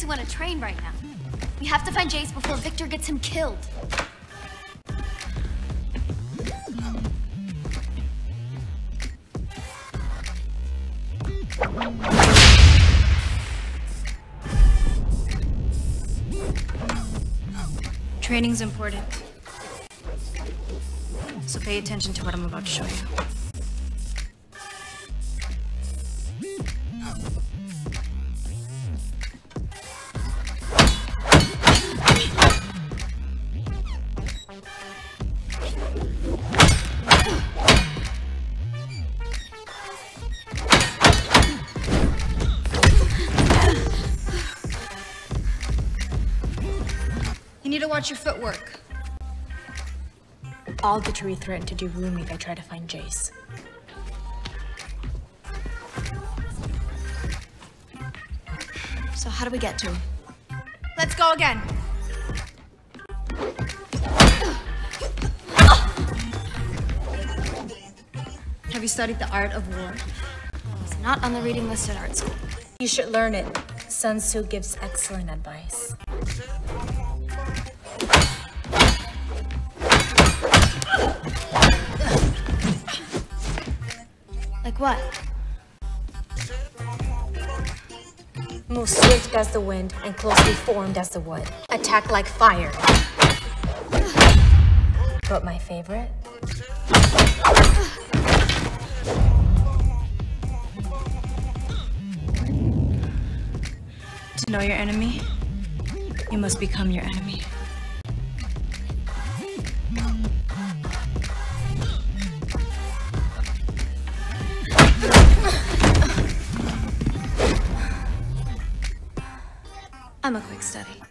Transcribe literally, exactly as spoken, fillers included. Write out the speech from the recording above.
you want to train right now. We have to find Jace before Victor gets him killed. Training's important. So pay attention to what I'm about to show you. You need to watch your footwork. All Gittery threatened to do Rumi if I try to find Jace. So how do we get to him? Let's go again. Have you studied the art of war? It's not on the reading list at art school. You should learn it. Sun Tzu gives excellent advice. Like what? Move swift as the wind and closely formed as the wood. Attack like fire. But my favorite? To know your enemy, you must become your enemy. I'm a quick study.